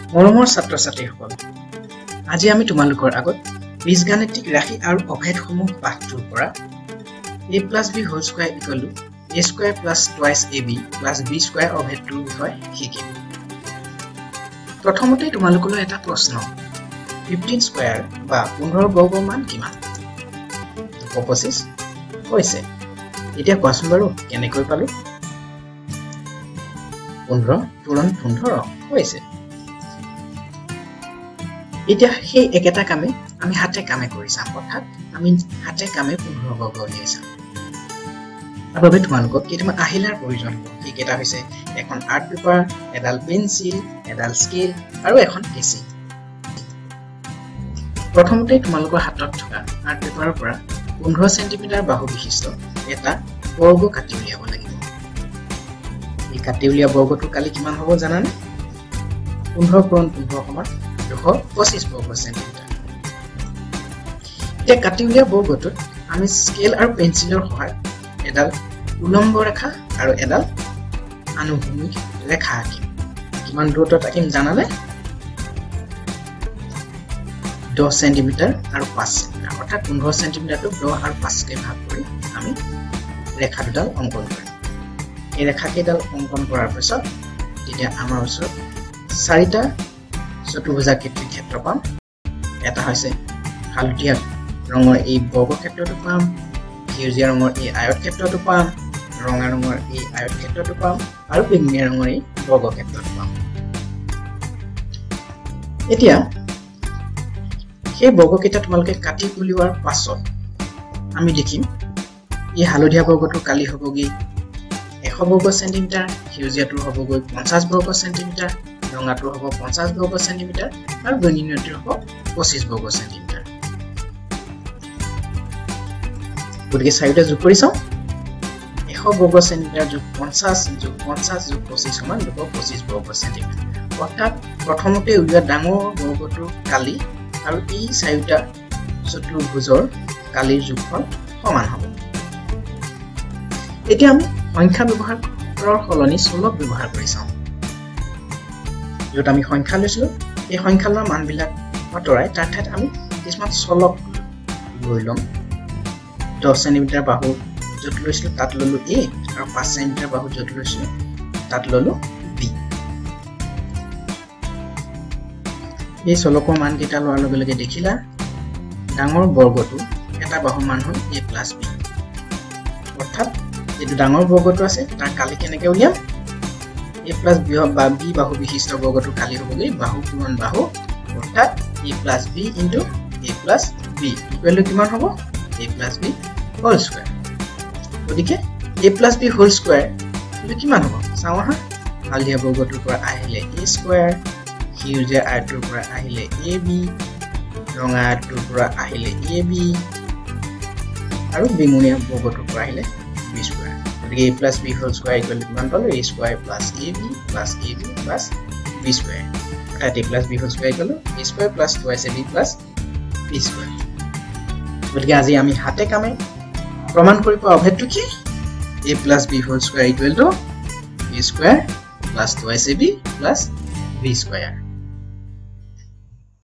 মৰমৰ ছাত্ৰ-ছাত্ৰীসকল, আজি আমি তোমালোকৰ আগত বীজগাণিতিক ৰাশি আৰু অভেদসমূহ পাঠটোৰ পৰা a+b² = a² + 2ab + b² অভেদটোৰ বিষয়ে শিকিম। প্ৰথমতে তোমালোকলৈ এটা প্ৰশ্ন, 15² বা 15 বৰ্গৰ মান কিমান? 25 হৈছে। এতিয়া কোৱাচোন বাৰু কেনেকৈ পালো? 15 পূৰণ 15 হৈছে। এতিয়া সেই একেটা কামে আমি হাতে কামে কৰি চাম, অৰ্থাৎ আমি হাতে কামে 15 বৰ্গ উলিয়াই চাম। তাৰ বাবে তোমালোকক কেইটামান আহিলাৰ প্ৰয়োজন হ'ব। সেইকেইটা হৈছে এখন আৰ্ট পেপাৰ, এডাল পেঞ্চিল, এডাল স্কেল আৰু এখন কেঁচি। প্ৰথমতে তোমালোকৰ হাতত থকা আৰ্ট পেপাৰৰ পৰা 15 চেণ্টিমিটাৰ বাহু বিশিষ্ট এটা বৰ্গ কাটি উলিয়াব লাগিব। এই কাটি উলিওৱা বৰ্গটো কালি কিমান হ'ব জানানে? 15 পূৰণ 15 সমান 225 বৰ্গ চেণ্টিমিটাৰ। এতিয়া কাটি উলিওৱা বৰ্গটোত আমি স্কেল আৰু পেঞ্চিলৰ সহায়ত এডাল উলম্ব ৰেখা আৰু এডাল আনুভূমিক ৰেখা আঁকিম। কিমান দূৰত্বত আঁকিম জানানে? 10 চেণ্টিমিটাৰ আৰু 5 চেণ্টিমিটাৰ, অৰ্থাৎ 15 চেণ্টিমিটাৰটো 10 আৰু 5কে ভাগ কৰি আমি ৰেখা দুডাল অংকন কৰিম। এই ৰেখাকেইডাল অংকন কৰাৰ পিছত তেতিয়া আমাৰ ওচৰত 4টা চতুৰ্ভুজাকৃতিৰ ক্ষেত্ৰ পাম। এটা হৈছে হালধীয়া ৰঙৰ এই বৰ্গ ক্ষেত্ৰটো পাম, সেউজীয়া ৰঙৰ এই আয়ত ক্ষেত্ৰটো পাম, ৰঙা ৰঙৰ এই আয়ত ক্ষেত্ৰটো পাম আৰু বেঙুনীয়া ৰঙৰ এই বৰ্গ ক্ষেত্ৰটো পাম। এতিয়া সেই বৰ্গকেইটা তোমালোকে কাটি উলিওৱাৰ পাছত আমি দেখিম এই হালধীয়া বৰ্গটো কালি হ'বগৈ 100 বৰ্গ চেণ্টিমিটাৰ, সেউজীয়াটো হ'বগৈ 50 বৰ্গ চেণ্টিমিটাৰ, ৰঙাটো হ'ব 50 বৰ্গ চেণ্টিমিটাৰ আৰু বেঙুনীয়াটো হ'ব 25 বৰ্গ চেণ্টিমিটাৰ। গতিকে চাৰিটা যোগ কৰি চাওঁ। 100 বৰ্গ চেণ্টিমিটাৰ যোগ 50 যোগ 50 যোগ 25 সমান 225 বৰ্গ চেণ্টিমিটাৰ। অৰ্থাৎ প্ৰথমতে উলিওৱা ডাঙৰ বৰ্গটো কালি আৰু এই চাৰিটা চতুৰ্ভুজৰ কালিৰ যোগফল সমান হ'ব। এতিয়া আমি সংখ্যা ব্যৱহাৰৰ সলনি চলক ব্যৱহাৰ কৰি চাওঁ। য'ত আমি সংখ্যা লৈছিলোঁ এই সংখ্যা লোৱা মানবিলাক আঁতৰাই তাৰ ঠাইত আমি কিছুমান চলক লৈ ল'ম। 10 চেণ্টিমিটাৰ বাহু য'ত লৈছিলোঁ তাত ল'লোঁ A আৰু 5 চেণ্টিমিটাৰ বাহু য'ত লৈছিলোঁ তাত ল'লোঁ B। এই চলকৰ মানকেইটা লোৱাৰ লগে লগে দেখিলা ডাঙৰ বৰ্গটো এটা বাহুৰ মান হ'ল a+b। অৰ্থাৎ যিটো ডাঙৰ বৰ্গটো আছে তাৰ কালি কেনেকৈ উলিয়াম? a+b বা b বাহু বিশিষ্ট বৰ্গটো কালি হ'বগৈ বাহু পূৰণ বাহু, অৰ্থাৎ a+b × a+b ইকুৱেল কিমান হ'ব? a+b whole square. গতিকে a+b হোল স্কোৱাৰ কিমান হ'ব চাওঁ আহা। হালধীয়া বৰ্গটোৰ পৰা আহিলে a স্কোৱাৰ, সেউজীয়া আয়তটোৰ পৰা আহিলে ab, ৰঙা আয়তটোৰ পৰা আহিলে ab আৰু বেঙুনীয়া বৰ্গটোৰ পৰা আহিলে b স্কোৱাৰ। গতিকে a+b হোল স্কোৱাৰ ইকুৱেল কিমান পালো? a square + ab + b square. অৰ্থাৎ a+b whole square equal a square + 2ab + b square. গতিকে আজি আমি হাতে কামে প্ৰমাণ কৰি পোৱা অভেদটো কি? a+b whole square equal a square + 2ab + b square.